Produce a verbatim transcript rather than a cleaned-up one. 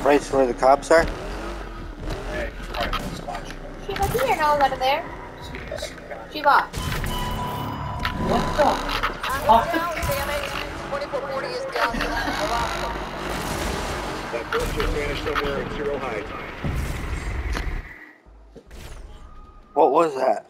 Right where the cops are? Hey, alright, let's watch. Shiva, do you know over there? Shiva. What the? I'm down, damn it. twenty-four forty is down. That ghost just vanished somewhere at zero height. What was that?